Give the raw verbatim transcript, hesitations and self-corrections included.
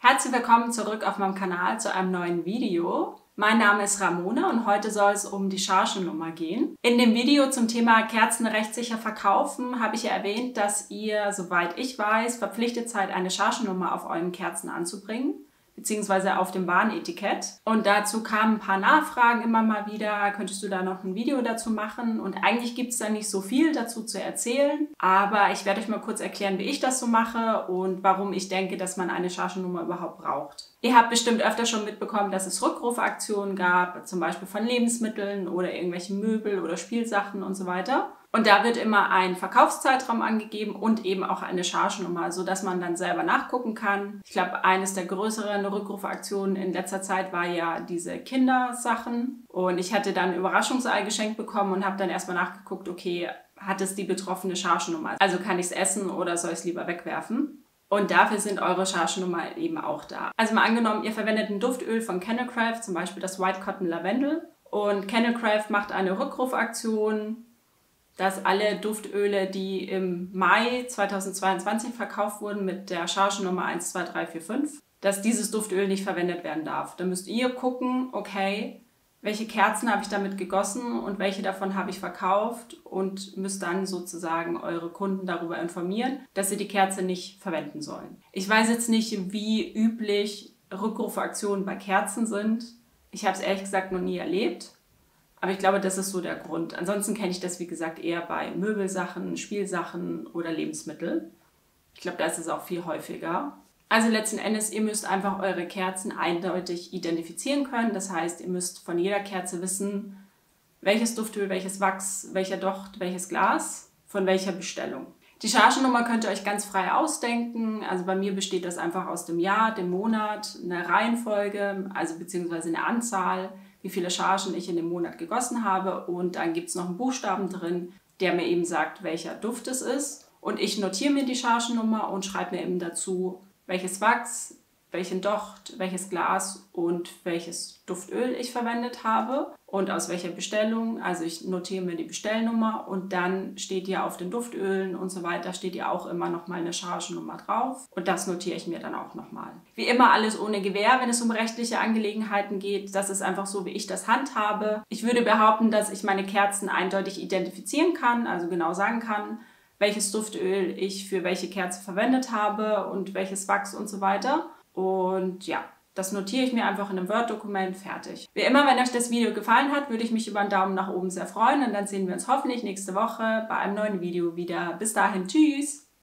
Herzlich willkommen zurück auf meinem Kanal zu einem neuen Video. Mein Name ist Ramona und heute soll es um die Chargennummer gehen. In dem Video zum Thema Kerzen rechtssicher verkaufen habe ich ja erwähnt, dass ihr, soweit ich weiß, verpflichtet seid, eine Chargennummer auf euren Kerzen anzubringen, beziehungsweise auf dem Warenetikett. Und dazu kamen ein paar Nachfragen immer mal wieder, könntest du da noch ein Video dazu machen? Und eigentlich gibt es da nicht so viel dazu zu erzählen, aber ich werde euch mal kurz erklären, wie ich das so mache und warum ich denke, dass man eine Chargennummer überhaupt braucht. Ihr habt bestimmt öfter schon mitbekommen, dass es Rückrufaktionen gab, zum Beispiel von Lebensmitteln oder irgendwelchen Möbel oder Spielsachen und so weiter. Und da wird immer ein Verkaufszeitraum angegeben und eben auch eine Chargennummer, sodass man dann selber nachgucken kann. Ich glaube, eines der größeren Rückrufaktionen in letzter Zeit war ja diese Kindersachen. Und ich hatte dann ein Überraschungsei geschenkt bekommen und habe dann erstmal nachgeguckt, okay, hat es die betroffene Chargennummer? Also kann ich es essen oder soll ich es lieber wegwerfen? Und dafür sind eure Chargennummer eben auch da. Also mal angenommen, ihr verwendet ein Duftöl von Kennelcraft, zum Beispiel das White Cotton Lavendel. Und Kennelcraft macht eine Rückrufaktion, dass alle Duftöle, die im Mai zweitausendzweiundzwanzig verkauft wurden mit der Chargennummer eins zwei drei vier fünf, dass dieses Duftöl nicht verwendet werden darf. Da müsst ihr gucken, okay, welche Kerzen habe ich damit gegossen und welche davon habe ich verkauft und müsst dann sozusagen eure Kunden darüber informieren, dass sie die Kerze nicht verwenden sollen. Ich weiß jetzt nicht, wie üblich Rückrufaktionen bei Kerzen sind. Ich habe es ehrlich gesagt noch nie erlebt. Aber ich glaube, das ist so der Grund. Ansonsten kenne ich das, wie gesagt, eher bei Möbelsachen, Spielsachen oder Lebensmitteln. Ich glaube, da ist es auch viel häufiger. Also letzten Endes, ihr müsst einfach eure Kerzen eindeutig identifizieren können. Das heißt, ihr müsst von jeder Kerze wissen, welches Duftöl, welches Wachs, welcher Docht, welches Glas, von welcher Bestellung. Die Chargennummer könnt ihr euch ganz frei ausdenken. Also bei mir besteht das einfach aus dem Jahr, dem Monat, einer Reihenfolge, also beziehungsweise eine Anzahl, wie viele Chargen ich in dem Monat gegossen habe. Und dann gibt es noch einen Buchstaben drin, der mir eben sagt, welcher Duft es ist. Und ich notiere mir die Chargennummer und schreibe mir eben dazu, welches Wachs, welchen Docht, welches Glas und welches Duftöl ich verwendet habe und aus welcher Bestellung. Also ich notiere mir die Bestellnummer und dann steht ja auf den Duftölen und so weiter, steht ja auch immer nochmal eine Chargennummer drauf und das notiere ich mir dann auch nochmal. Wie immer alles ohne Gewähr, wenn es um rechtliche Angelegenheiten geht. Das ist einfach so, wie ich das handhabe. Ich würde behaupten, dass ich meine Kerzen eindeutig identifizieren kann, also genau sagen kann, welches Duftöl ich für welche Kerze verwendet habe und welches Wachs und so weiter. Und ja, das notiere ich mir einfach in einem Word-Dokument, fertig. Wie immer, wenn euch das Video gefallen hat, würde ich mich über einen Daumen nach oben sehr freuen und dann sehen wir uns hoffentlich nächste Woche bei einem neuen Video wieder. Bis dahin, tschüss!